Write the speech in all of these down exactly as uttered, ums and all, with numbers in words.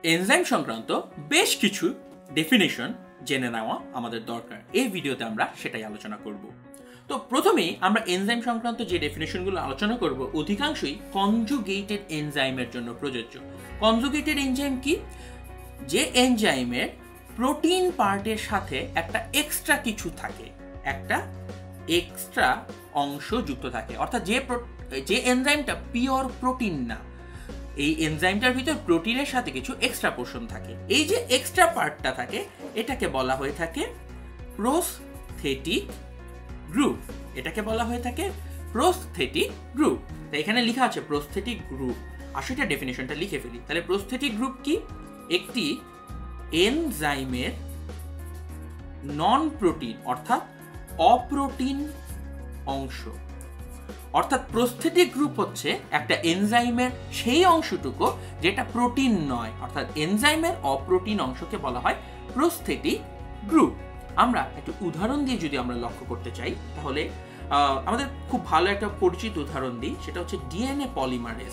Enzyme সংক্রান্ত বেশ কিছু ডেফিনেশন জেনে নেওয়া আমাদের দরকার। এই ভিডিওতে আমরা সেটাই আলোচনা করব। তো প্রথমেই আমরা এনজাইম সংক্রান্ত যে ডেফিনেশনগুলো আলোচনা করব অধিকাংশই কনজুগেটেড এনজাইমের জন্য প্রযোজ্য। কনজুগেটেড এনজাইম কি? যে এনজাইমের প্রোটিন পার্টের সাথে একটা এক্সট্রা কিছু থাকে, একটা এক্সট্রা অংশ যুক্ত থাকে, অর্থাৎ যে যে এনজাইমটা পিওর প্রোটিন না, এই এনজাইমটার ভিতর প্রোটিনের সাথে কিছু এক্সট্রা পোর্শন থাকে। এই যে এক্সট্রা পার্টটা থাকে এটাকে বলা হয়ে থাকে প্রোস্থেটিক গ্রুপ। এটাকে বলা হয়ে থাকে প্রোস্থেটিক গ্রুপ। তাই এখানে লেখা আছে প্রোস্থেটিক গ্রুপ। আসলে ডেফিনেশনটা লিখে ফেলি। তাহলে প্রোস্থেটিক গ্রুপ কি? একটি এনজাইমের নন প্রোটিন অর্থাৎ অপ্রোটিন অংশ। অর্থাৎ প্রোস্থেটিক গ্রুপ হচ্ছে একটা এনজাইমের সেই অংশটুকু যেটা প্রোটিন নয়, অর্থাৎ এনজাইমের অপ্রোটিন অংশকে বলা হয় প্রোস্থেটিক গ্রুপ। আমরা একটা উদাহরণ দিয়ে যদি আমরা লক্ষ্য করতে চাই তাহলে আমাদের খুব ভালো একটা পরিচিত উদাহরণ দিই, সেটা হচ্ছে ডিএনএ পলিমারেজ।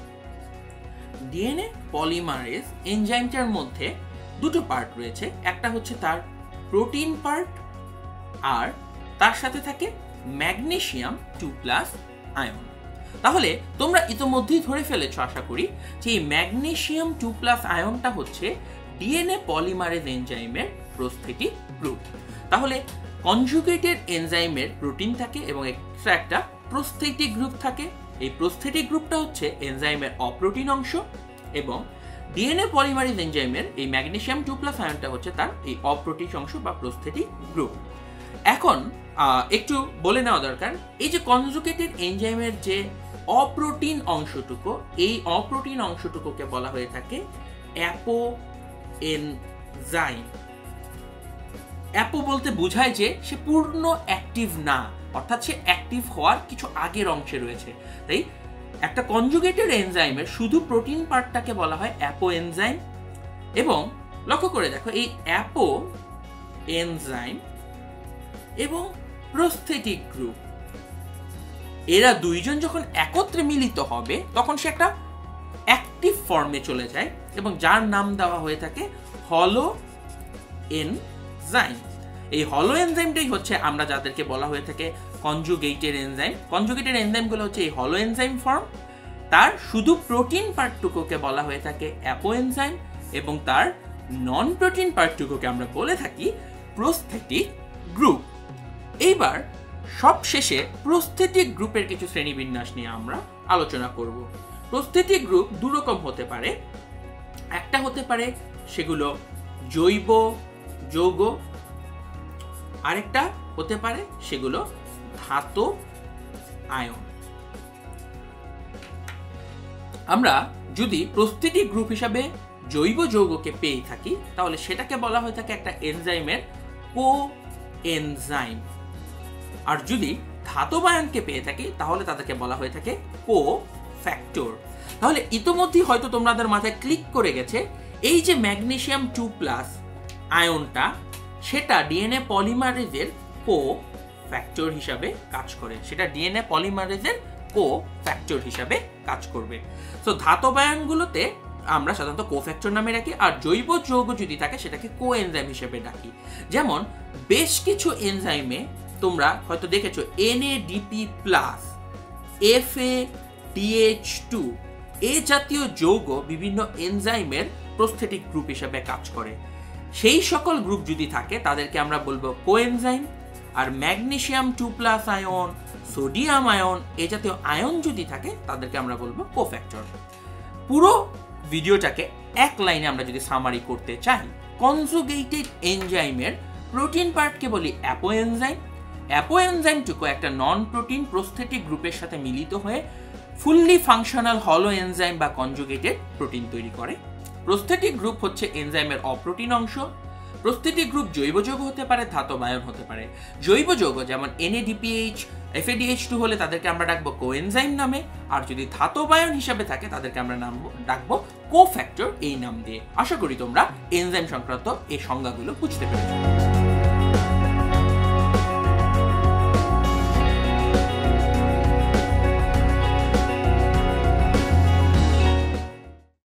ডিএনএ পলিমারেজ এনজাইমটার মধ্যে দুটো পার্ট রয়েছে, একটা হচ্ছে তার প্রোটিন পার্ট আর তার সাথে থাকে ম্যাগনেসিয়াম টু প্লাস আয়ন। তাহলে তোমরা ইতোমধ্যেই ধরে ফেলেছ আশা করি যে এই ম্যাগনেসিয়াম টু প্লাস আয়নটা হচ্ছে ডিএনএ পলিমারেজ এনজাইমের প্রোস্থেটিক গ্রুপ। তাহলে কনজুগেটেড এনজাইমের প্রোটিন থাকে এবং এক্সট্রা একটা প্রোস্থেটিক গ্রুপ থাকে। এই প্রোস্থেটিক গ্রুপটা হচ্ছে এনজাইমের অপ্রোটিন অংশ এবং ডিএনএ পলিমারেজ এনজাইমের এই ম্যাগনেসিয়াম টু প্লাস আয়নটা হচ্ছে তার এই অপ্রোটিন অংশ বা প্রোস্থেটিক গ্রুপ। এখন একটু বলে নেওয়া দরকার, এই যে কনজুগেটেড এনজাইমের যে অপ্রোটিন অংশটুকু, এই অপ্রোটিন অংশটুকুকে বলা হয়ে থাকে অ্যাপো এনজাইম। অ্যাপো বলতে বোঝায় যে সে পূর্ণ অ্যাক্টিভ না, অর্থাৎ সে অ্যাক্টিভ হওয়ার কিছু আগের অংশে রয়েছে। তাই একটা কনজুগেটেড এনজাইমের শুধু প্রোটিন পার্টটাকে বলা হয় অ্যাপো এনজাইম। এবং লক্ষ্য করে দেখো, এই অ্যাপো এনজাইম এবং প্রোস্থেটিক গ্রুপ এরা দুইজন যখন একত্রে মিলিত হবে তখন সে একটা অ্যাক্টিভ ফর্মে চলে যায় এবং যার নাম দেওয়া হয়ে থাকে হলো এনজাইম। এই হলো এনজাইমটাই হচ্ছে আমরা যাদেরকে বলা হয়ে থাকে কনজুগেটেড এনজাইম। কনজুগেটেড এনজাইমগুলো হচ্ছে এই হলো এনজাইম ফর্ম। তার শুধু প্রোটিন পার্টটুকুকে বলা হয়ে থাকে অ্যাপো এনজাইম এবং তার নন প্রোটিন পার্টটুকুকে আমরা বলে থাকি প্রোস্থেটিক গ্রুপ। এইবার সবশেষে প্রোস্থেটিক গ্রুপের কিছু শ্রেণীবিন্যাস নিয়ে আমরা আলোচনা করব। প্রোস্থেটিক গ্রুপ দু রকম হতে পারে। একটা হতে পারে সেগুলো জৈব যৌগ, আরেকটা হতে পারে সেগুলো ধাতব আয়ন। আমরা যদি প্রোস্থেটিক গ্রুপ হিসাবে জৈব যৌগকে পেয়ে থাকি তাহলে সেটাকে বলা হয়ে থাকে একটা এনজাইমের কো এনজাইম। আর যদি ধাতব আয়নকে পেয়ে থাকি তাহলে তাদেরকে বলা হয়ে থাকে কো ফ্যাক্টর। তাহলে ইতোমধ্যেই হয়তো তোমাদের মাথায় ক্লিক করে গেছে এই যে ম্যাগনেসিয়াম টু প্লাস আয়নটা, সেটা ডিএনএ পলিমারেজের কো ফ্যাক্টর হিসাবে কাজ করে। সেটা ডিএনএ পলিমারেজের কো ফ্যাক্টর হিসাবে কাজ করবে। তো ধাতব আয়নগুলোতে আমরা সাধারণত কোফ্যাক্টর নামে রাখি, আর জৈব যৌগ যদি থাকে সেটাকে কো এনজাইম হিসেবে ডাকি। যেমন বেশ কিছু এনজাইমে তোমরা হয়তো দেখেছো এনএডিপি প্লাস, এফএডিএইচ টু এ জাতীয় যৌগ বিভিন্ন এনজাইমের প্রোস্থেটিক গ্রুপ হিসেবে কাজ করে। সেই সকল গ্রুপ যদি থাকে তাদেরকে আমরা বলবো কোএনজাইম। আর magnesium two plus ion, sodium ion এ জাতীয় আয়ন যদি থাকে তাদেরকে আমরা বলবো কোফ্যাক্টর। পুরো ভিডিওটাকে এক লাইনে আমরা যদি সামারি করতে চাই, কনজুগেটেড এনজাইমের প্রোটিন পার্টকে বলি অ্যাপো এনজাইম। অ্যাপো এনজাইমটুকু একটা নন প্রোটিন প্রোস্থেটিক গ্রুপের সাথে মিলিত হয়ে ফুললি ফাংশনাল হলো এনজাইম বা কনজুগেটেড প্রোটিন তৈরি করে। প্রোস্থেটিক গ্রুপ হচ্ছে এনজাইমের অপ্রোটিন অংশ। প্রোস্থেটিক গ্রুপ জৈব যৌগ হতে পারে, ধাতব আয়ন হতে পারে। জৈব যৌগ যেমন এনএডিপিএইচ, এফএডিএইচ টু হলে তাদেরকে আমরা ডাকবো কোএনজাইম নামে, আর যদি ধাতব আয়ন হিসেবে থাকে তাদেরকে আমরা নাম ডাকবো কোফ্যাক্টর এই নাম দিয়ে। আশা করি তোমরা এনজাইম সংক্রান্ত এই সংজ্ঞাগুলো বুঝতে পেরেছো।